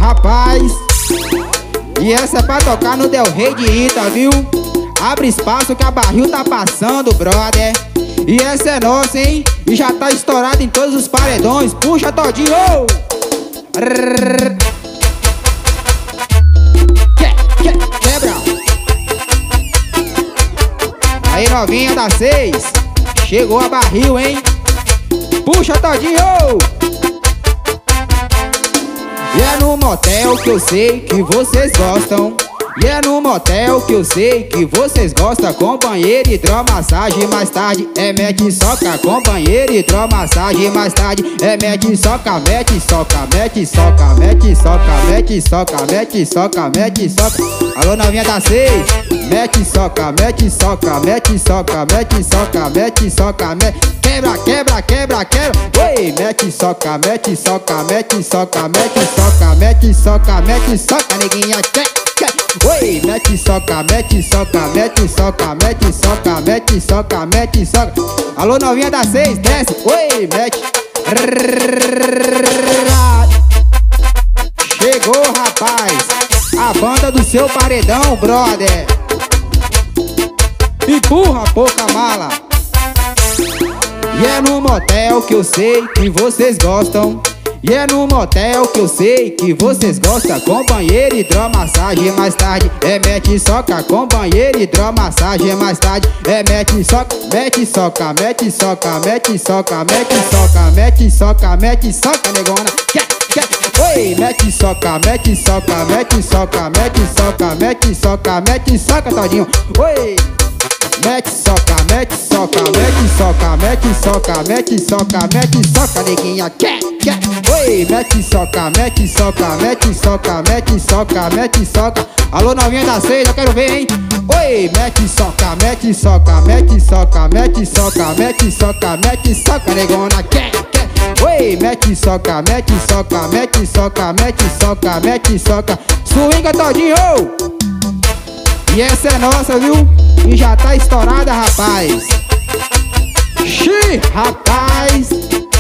Rapaz, e essa é pra tocar no Del Rey de Ita, viu? Abre espaço que a barril tá passando, brother. E essa é nossa, hein? E já tá estourada em todos os paredões. Puxa todinho! Quebra! Aí, novinha da 6, chegou a barril, hein? Puxa todinho! E é no motel que eu sei que vocês gostam. E é no motel que eu sei que vocês gostam. Com banheiro, hidromassagem, mais tarde é mete soca. Com banheiro, hidromassagem, mais tarde é mete soca. Mete soca, mete soca, mete soca, mete soca, mete soca, mete soca. Alô, novinha da 6, mete soca, mete soca, mete soca, mete soca, mete soca, mete. Quebra, quebra, quebra, quebra. Oi, mete soca, mete soca, mete soca, mete soca, mete soca, mete soca, neguinha. Oi, mete soca, mete soca, mete soca, mete soca, mete soca, mete soca. Alô, novinha da 6, desce. Oi, mete. Chegou, rapaz, a banda do seu paredão, brother. Empurra pouca mala. E é no motel que eu sei que vocês gostam. E é no motel que eu sei que vocês gostam. Com banheiro, hidromassagem, mais tarde é mete soca. Com banheiro, hidromassagem, mais tarde é mete soca. Mete soca, mete soca, mete soca, mete soca, mete soca, mete soca, negona. Oi, mete soca, mete soca, mete soca, mete soca, mete soca, mete soca, todinho. Oi, mete soca, mete soca, mete soca, mete soca, mete soca, mete soca, neguinha. Oi, mete soca, mete soca, mete soca, mete soca, mete soca. Alô, novinha da 6, eu quero ver, hein? Oi, mete soca, mete soca, mete soca, mete soca, mete soca, mete soca, negona. Oi, mete soca, mete soca, mete soca, mete soca, mete soca. Swinga todinho! E essa é nossa, viu? E já tá estourada, rapaz. Xiii, rapaz.